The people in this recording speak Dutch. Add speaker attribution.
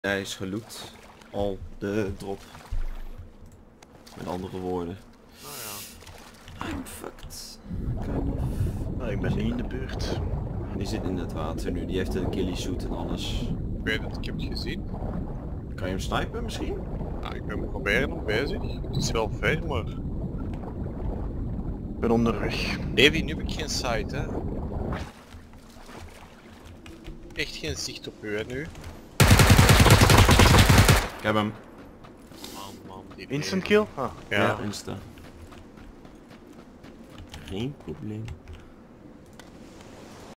Speaker 1: Hij is geloot. Al de drop. Met andere woorden.
Speaker 2: Nou ja.
Speaker 1: I'm fucked. Kind of.
Speaker 3: Nou, ik ben niet in de buurt.
Speaker 1: Die zit in het water nu. Die heeft een ghillie suit en alles.
Speaker 2: Ik weet het, ik heb het gezien.
Speaker 1: Kan je hem snipen misschien?
Speaker 2: Nou, ik ben proberen nog bezig. Het is wel ver, maar...
Speaker 3: Ik ben onderweg.
Speaker 2: Davy, nu heb ik geen site, hè. Echt geen zicht op u, hè, nu.
Speaker 1: Ik heb hem.
Speaker 2: Man, die
Speaker 3: Instant
Speaker 2: Davy.
Speaker 3: kill? Ah.
Speaker 2: Ja.
Speaker 1: Insta. Geen probleem.